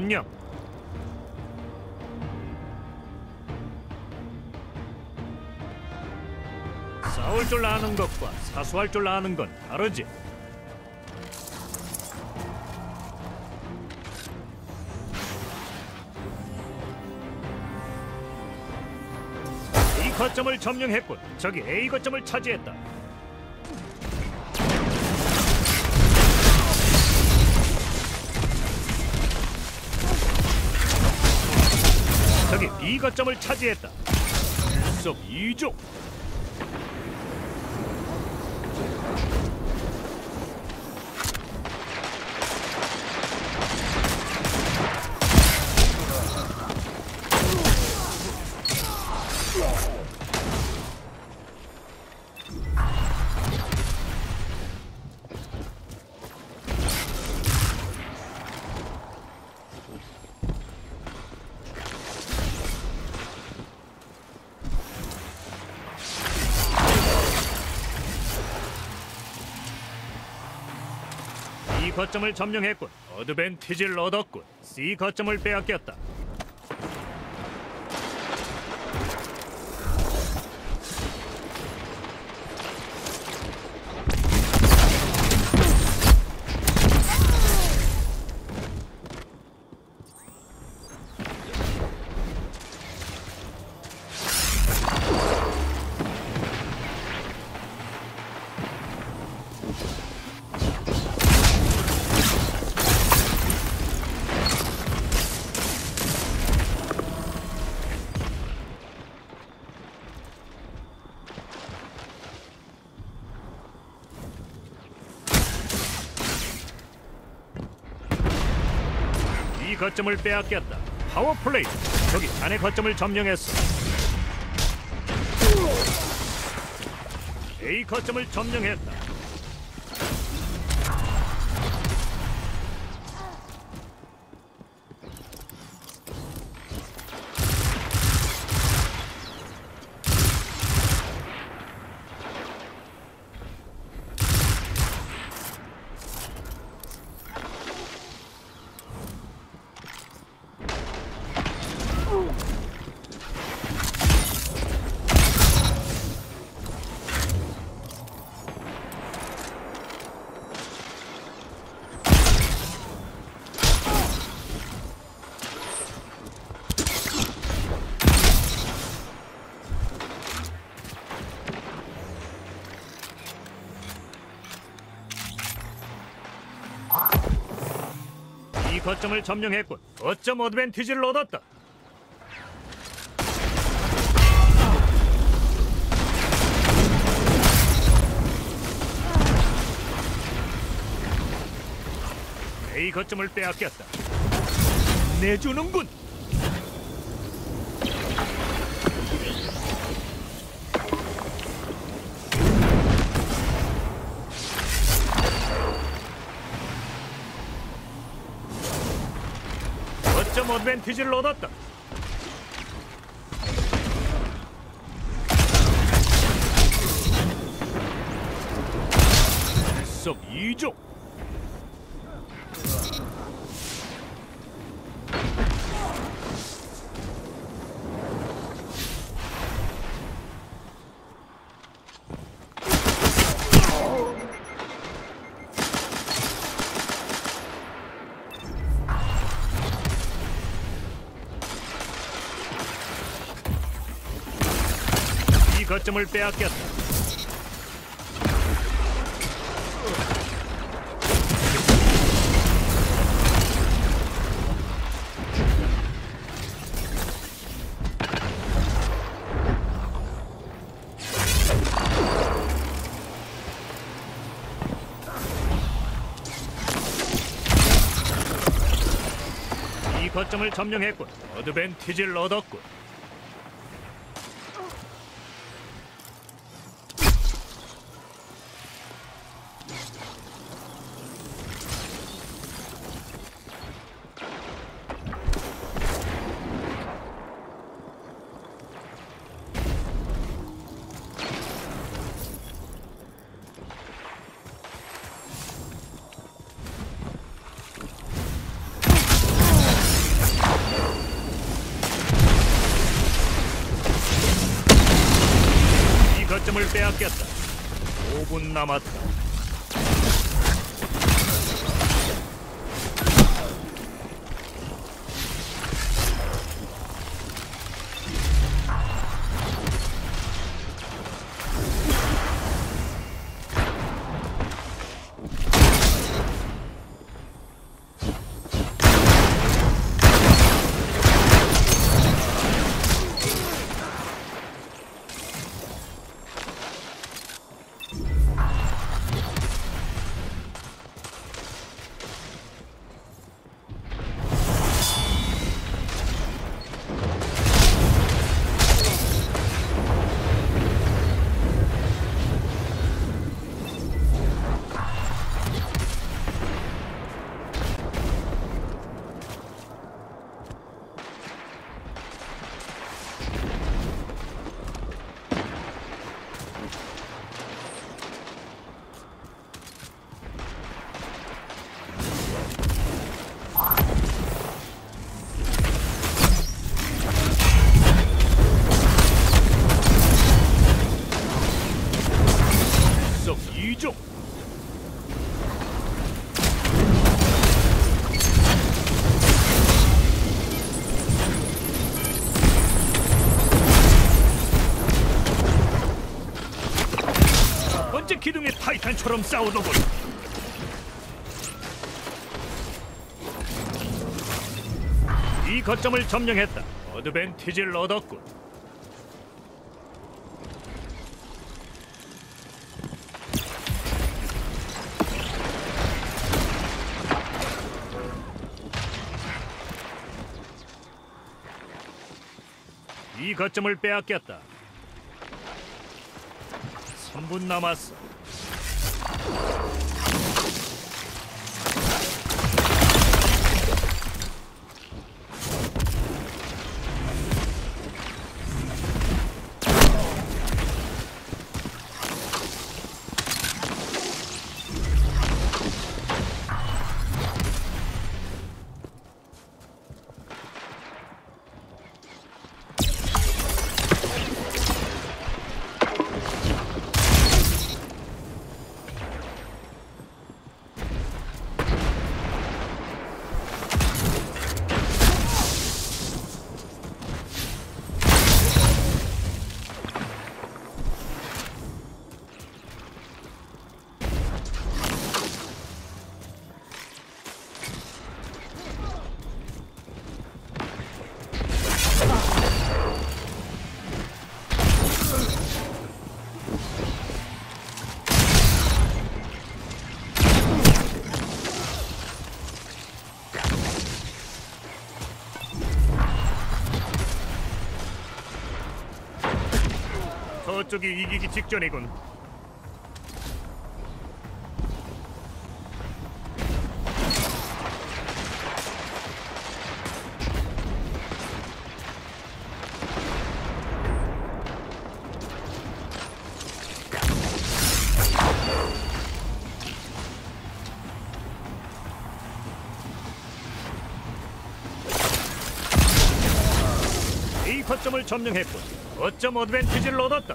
점령. 싸울 줄 아는 것과 사수할 줄 아는 건 다르지. B 거점을 점령했군. 적이 A 거점을 차지했다. 적이 B 거점을 차지했다. 일석이조. B 거점을 점령했군. 어드밴티지를 얻었군. C 거점을 빼앗겼다. B 거점을 빼앗겼다. 파워플레이. 저기 자네 거점을 점령했어. A 거점을 점령했다. 이 거점을 점령했군. 거점 어드밴티지를 얻었다. A 거점을 빼앗겼다. 내주는군. 거점 어드밴티지를 얻었다. 일석이조. 이 거점을 빼앗겼다. 이 거점을 점령했군. 어드밴티지를 얻었군. 빼앗겼다. 5분 남았다. 이쪽. 번째 기둥의 타이탄처럼 싸우더군. 이 거점을 점령했다. 어드밴티지를 얻었군. 이 거점을 빼앗겼다. 3분 남았어. 저쪽이 이기기 직전이군. 이 거점을 점령했군. 거점 어드밴티지를 얻었다.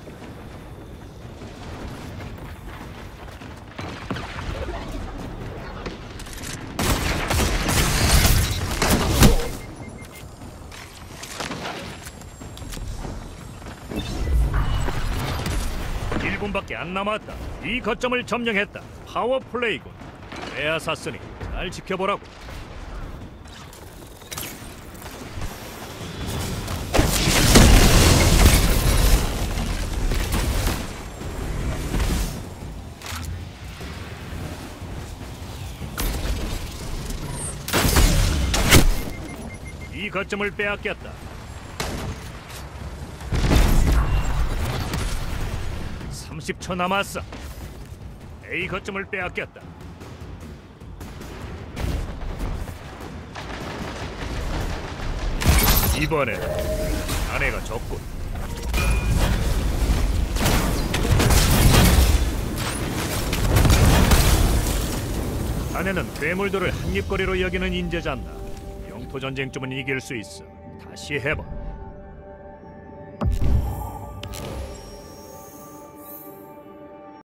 일분밖에 안 남았다. 이 거점을 점령했다. 파워플레이군. 에아사스니 잘 지켜보라고. 이 거점을 빼앗겼다. 30초 남았어. A 거점을 빼앗겼다. 이번엔 자네가 졌군. 자네는 괴물들을 한입거리로 여기는 인재잖나. 영토 전쟁쯤은 이길 수 있어. 다시 해봐.